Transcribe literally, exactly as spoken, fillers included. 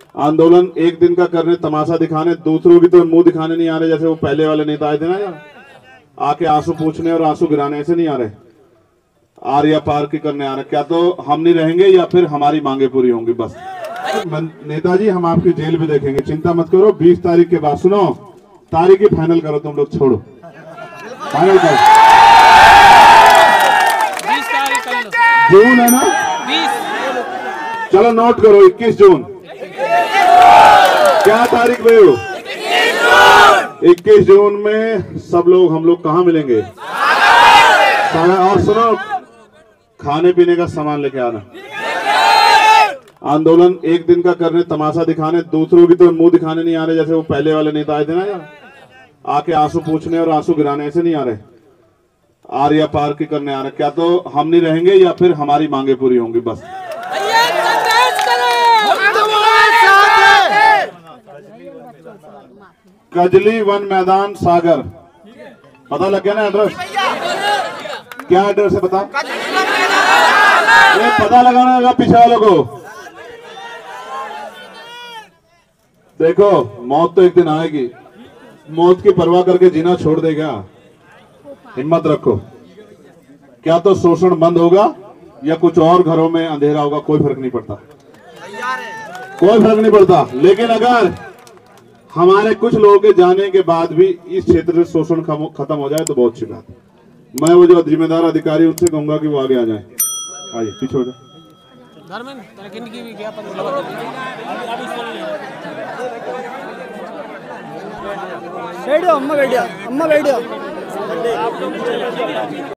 आंदोलन एक दिन का करने, तमाशा दिखाने, दूसरों की तो मुंह दिखाने नहीं आ रहे जैसे वो पहले वाले नेता आए थे ना यार, आके आंसू पूछने और आंसू गिराने, ऐसे नहीं आ रहे। आर या पार की करने आ रहे। क्या तो हम नहीं रहेंगे या फिर हमारी मांगे पूरी होंगी बस। नेताजी हम आपकी जेल भी देखेंगे, चिंता मत करो। बीस तारीख के बाद, सुनो, तारीख ही फाइनल करो, तुम लोग छोड़ो, फाइनल करो। जून है ना? चलो नोट करो, इक्कीस जून। क्या तारीख पे हो? इक्कीस जून में सब लोग, हम लोग कहाँ मिलेंगे? और सुनो, खाने पीने का सामान लेके आना। आंदोलन एक दिन का करने, तमाशा दिखाने, दूसरों की तो मुंह दिखाने नहीं आ रहे जैसे वो पहले वाले नेता आए थे ना यार, आके आंसू पूछने और आंसू गिराने, ऐसे नहीं आ रहे। आर या पार की करने आ रहे। क्या तो हम नहीं रहेंगे या फिर हमारी मांगे पूरी होंगी बस। कजली वन मैदान सागर, पता लग गया ना एड्रेस? क्या एड्रेस है बताओ? ये पता लगाना होगा पीछे वालों को। देखो, मौत तो एक दिन आएगी, मौत की परवाह करके जीना छोड़ देगा? हिम्मत रखो। क्या तो शोषण बंद होगा या कुछ और घरों में अंधेरा होगा, कोई फर्क नहीं पड़ता, कोई फर्क नहीं पड़ता। लेकिन अगर हमारे कुछ लोगों के जाने के बाद भी इस क्षेत्र से शोषण खत्म हो जाए तो बहुत अच्छी बात है। मैं वो जो जिम्मेदार अधिकारी उनसे कहूंगा कि वो आगे आ जाए। आइए पीछे हो जाए। अम्मा बैठिया अम्मा बैठिया